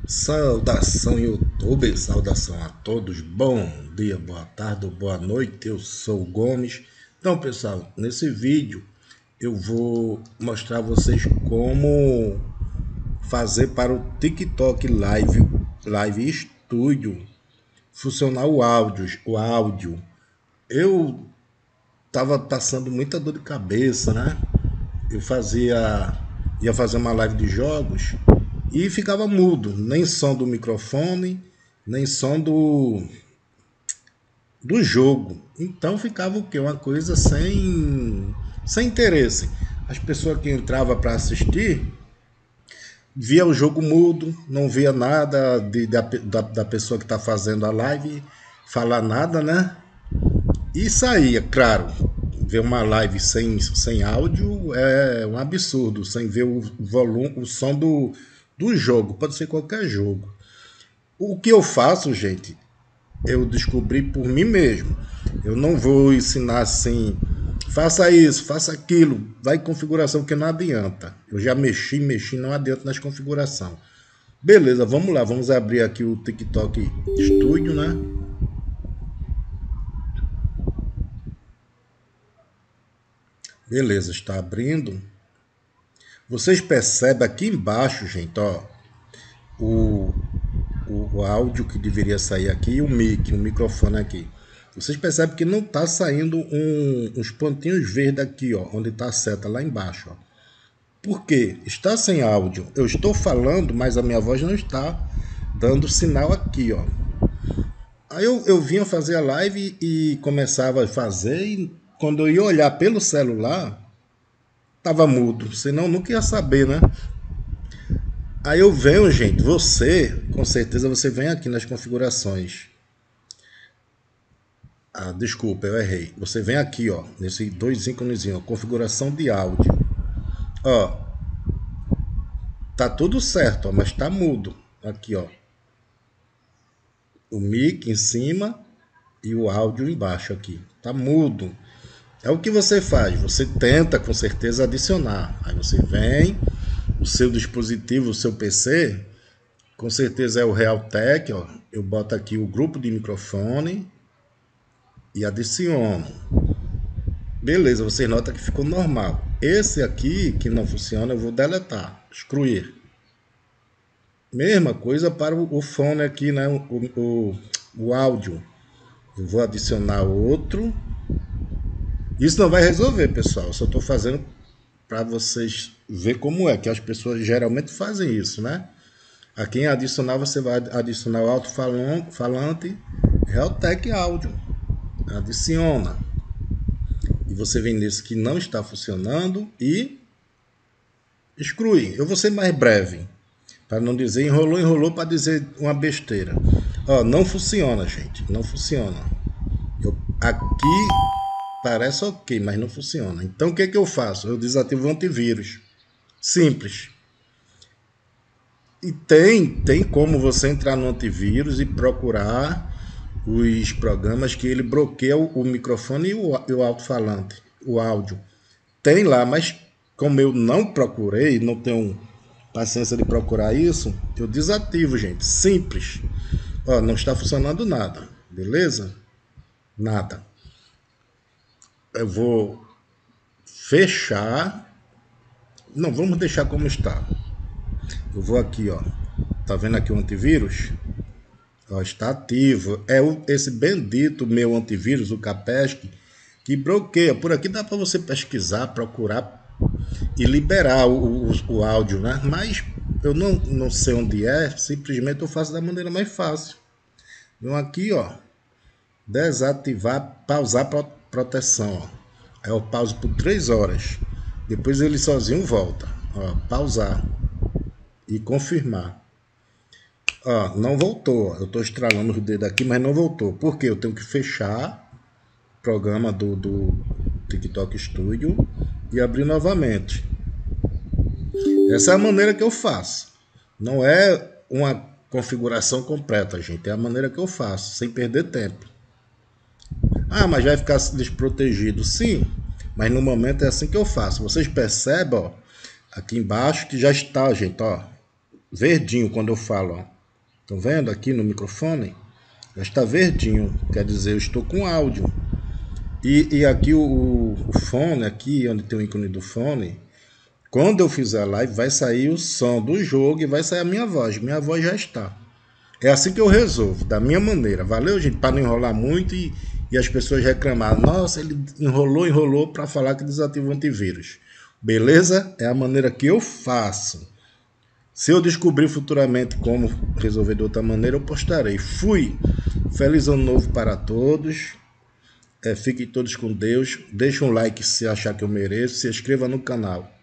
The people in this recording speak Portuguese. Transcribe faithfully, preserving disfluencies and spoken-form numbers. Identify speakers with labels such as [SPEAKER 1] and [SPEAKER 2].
[SPEAKER 1] Saudação YouTube, saudação a todos, bom dia, boa tarde, boa noite, eu sou o Gomes. Então pessoal, nesse vídeo eu vou mostrar a vocês como fazer para o TikTok Live, Live Studio funcionar o áudio, o áudio. Eu tava passando muita dor de cabeça, né? Eu fazia, ia fazer uma live de jogos e ficava mudo, nem som do microfone, nem som do, do jogo. Então ficava o quê? Uma coisa sem, sem interesse. As pessoas que entravam para assistir via o jogo mudo, não via nada de, da, da, da pessoa que está fazendo a live falar nada, né? E saía, claro. Ver uma live sem, sem áudio é um absurdo, sem ver o volume, o som do, do jogo, pode ser qualquer jogo. O que eu faço, gente, eu descobri por mim mesmo. Eu não vou ensinar assim, faça isso, faça aquilo, vai em configuração que não adianta. Eu já mexi, mexi, não adianta nas configurações. Beleza, vamos lá, vamos abrir aqui o TikTok Studio, né? Beleza, está abrindo. Vocês percebem aqui embaixo, gente, ó, o, o, o áudio que deveria sair aqui e o mic, o microfone aqui. Vocês percebem que não está saindo um, uns pontinhos verdes aqui, ó, onde está a seta lá embaixo, ó. Por quê? Está sem áudio. Eu estou falando, mas a minha voz não está dando sinal aqui, ó. Aí eu, eu vinha fazer a live e começava a fazer e quando eu ia olhar pelo celular, tava mudo, senão nunca ia saber, né? Aí eu venho, gente, você, com certeza você vem aqui nas configurações. Ah, desculpa, eu errei. Você vem aqui, ó, nesse dois íconezinhos, configuração de áudio. Ó, tá tudo certo, ó, mas tá mudo. Aqui, ó. O mic em cima e o áudio embaixo aqui. Tá mudo. É o que você faz, você tenta com certeza adicionar. Aí você vem, o seu dispositivo, o seu P C, com certeza é o Realtek, ó. Eu boto aqui o grupo de microfone e adiciono. Beleza, você nota que ficou normal. Esse aqui que não funciona eu vou deletar, excluir. Mesma coisa para o fone aqui, né? O, o, o áudio. Eu vou adicionar outro. Isso não vai resolver, pessoal. Eu só estou fazendo para vocês ver como é, que as pessoas geralmente fazem isso, né? Aqui em adicionar, você vai adicionar o alto-falante Realtek áudio. Adiciona. E você vem nesse que não está funcionando e exclui. Eu vou ser mais breve, para não dizer enrolou, enrolou, para dizer uma besteira. Ó, não funciona, gente. Não funciona. Eu, aqui parece ok, mas não funciona. Então o que, é que eu faço? Eu desativo o antivírus. Simples. E tem, tem como você entrar no antivírus e procurar os programas que ele bloqueia o, o microfone e o, o alto-falante, o áudio. Tem lá, mas como eu não procurei, não tenho paciência de procurar isso, eu desativo, gente. Simples. Ó, não está funcionando nada, beleza? Nada. Eu vou fechar. Não, vamos deixar como está. Eu vou aqui, ó. Tá vendo aqui o antivírus? Ó, está ativo. É o, esse bendito meu antivírus, o Kaspersky, que bloqueia. Por aqui dá para você pesquisar, procurar e liberar o, o, o áudio, né? Mas eu não, não sei onde é. Simplesmente eu faço da maneira mais fácil. Então aqui, ó. Desativar, pausar proteção, ó. Aí eu pauso por três horas. Depois ele sozinho volta. Ó, pausar. E confirmar. Ó, não voltou. Eu estou estralando o dedo aqui, mas não voltou. Por quê? Eu tenho que fechar o programa do, do TikTok Studio e abrir novamente. Essa é a maneira que eu faço. Não é uma configuração completa, gente. É a maneira que eu faço, sem perder tempo. Ah, mas vai ficar desprotegido. Sim, mas no momento é assim que eu faço. Vocês percebem, ó, aqui embaixo que já está, gente, ó, verdinho quando eu falo, ó. Estão vendo aqui no microfone? Já está verdinho, quer dizer, eu estou com áudio. E, e aqui o, o fone, aqui onde tem o ícone do fone, quando eu fizer a live, vai sair o som do jogo e vai sair a minha voz. Minha voz já está. É assim que eu resolvo, da minha maneira. Valeu, gente? Para não enrolar muito e, e as pessoas reclamarem. Nossa, ele enrolou, enrolou para falar que desativa o antivírus. Beleza? É a maneira que eu faço. Se eu descobrir futuramente como resolver de outra maneira, eu postarei. Fui! Feliz ano novo para todos. É, fiquem todos com Deus. Deixa um like se achar que eu mereço. Se inscreva no canal.